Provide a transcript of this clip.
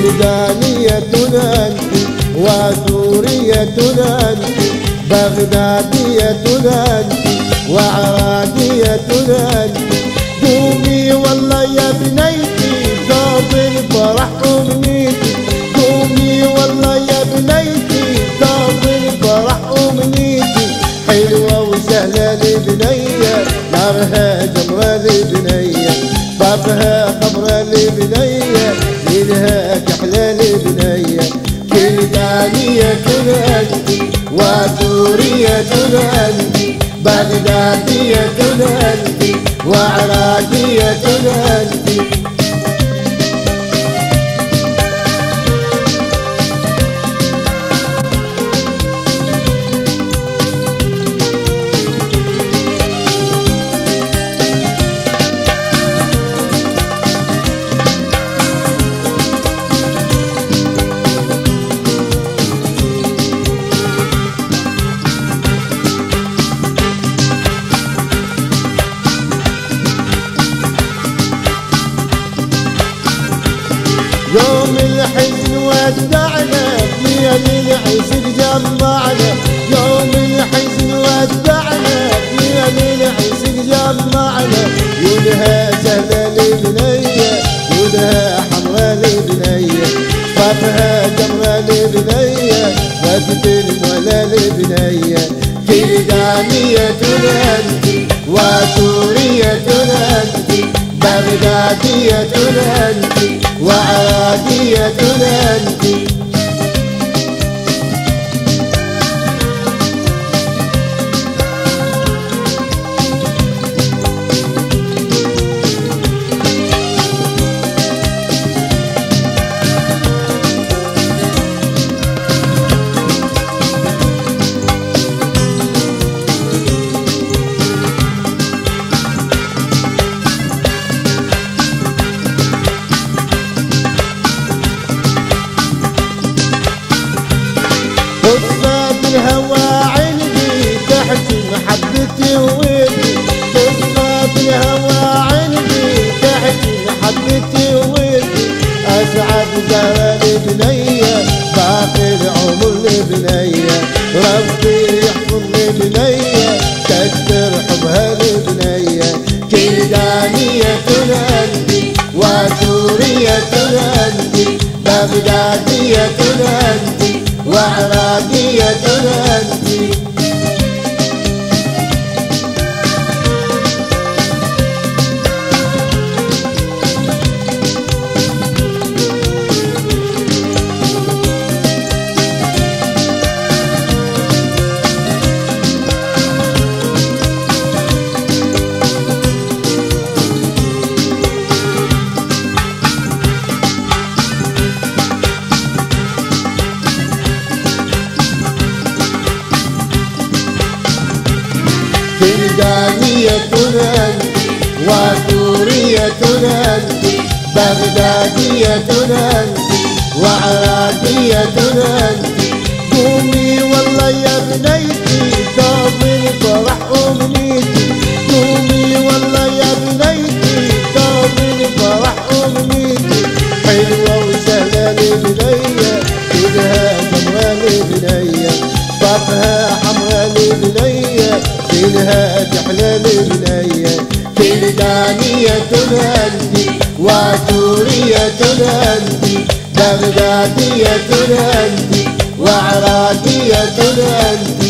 كلدانية أنت وسورية أنت بغدادية أنت وعراقية أنت قومي والله يا بنيتي ثوب الفرح أمنيتي قومي والله يا بنيتي ثوب الفرح أمنيتي حلوة وسهلة لبنية نارها جمرة لبنية بابها خضرة لبنية ليلها كحلة لبنية كلدانية أنت وسورية أنت بغدادية أنت وعراقية أنت يوم الحزن ودعنا ليالي العشق جمعنا يوم الحزن ودعنا ليالي العشق جمعنا يونها سهلة لبنية يونها حمرا لبنية صفها جمرة لبنية وقت المولى لبنية كلدانية أنت وسورية أنت بغدادية أنت وعراقية أنت قصة الهوى عندي تحكي محبتي وودي قصة الهوى عندي تحكي محبتي وودي أسعد زهرة لبنية باقي العمر لبنية ربي يحفظ لبنية كثر حبها لبنية كلدانية أنت وسورية أنت بغدادية أنت وعراقية أنت كلدانية أنت وسورية أنت بغدادية أنت وعراقية أنت قومي والله يا بنيتي ثوب الفرح أمنيتي قومي والله يا بنيتي ثوب الفرح أمنيتي حلوة وسهلة لبنية كلها جمرة لبنية صفها حمرا لبنية ليلها كحلة لبنية كلدانية أنت وسورية أنت بغدادية أنت وعراقية أنت